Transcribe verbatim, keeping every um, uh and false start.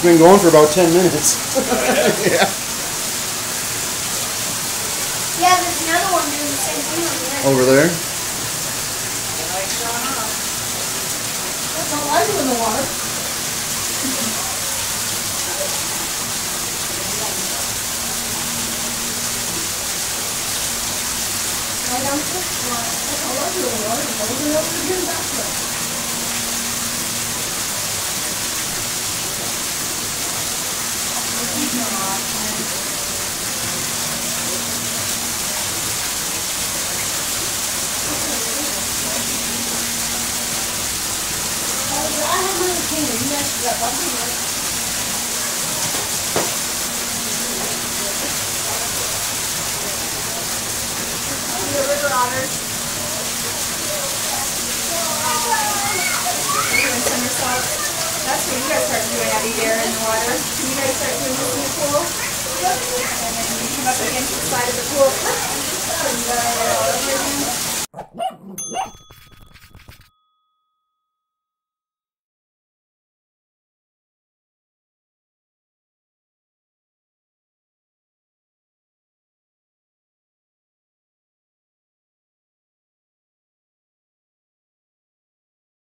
It's been going for about ten minutes. Yeah. Yeah, there's another one doing the same thing over there. Over there? The light's showing off. That's all I do in the water. I don't think that's all I do in the water. I don't know what to do back there. I have my opinion. You guys got one here. The river otters. Doing somersaults. That's when you guys start doing Abby Dare in the water. Can you guys start doing this in the pool? And then you come up against the side of the pool. And uh, all over again.